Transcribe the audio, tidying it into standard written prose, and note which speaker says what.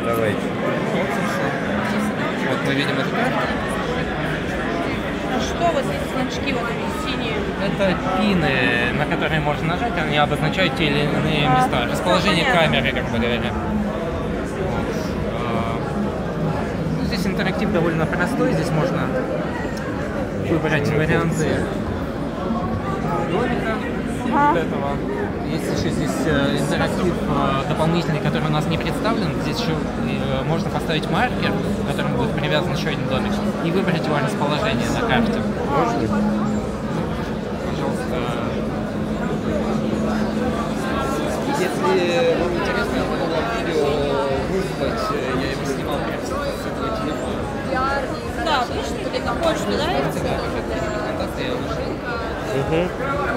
Speaker 1: Давайте.
Speaker 2: Вот мы видим эту карту.
Speaker 3: А что вот эти значки вот эти синие?
Speaker 2: Это пины, на которые можно нажать, они обозначают те или иные места. Расположение камеры, грубо говоря. Вот. Ну, здесь интерактив довольно простой, здесь можно выбрать варианты домика вот этого. Есть еще здесь интерактив дополнительный, который у нас не представлен. Здесь еще можно поставить маркер, к которому будет привязан еще один домик, и выбрать его расположение на карте.
Speaker 1: Можно?
Speaker 2: Пожалуйста. Если вам интересно, я могу вам видео выслать. Я его снимал прямо с этого телефона.
Speaker 3: Да, пишите на почту, да?
Speaker 2: Контакты я нашел.
Speaker 1: Угу.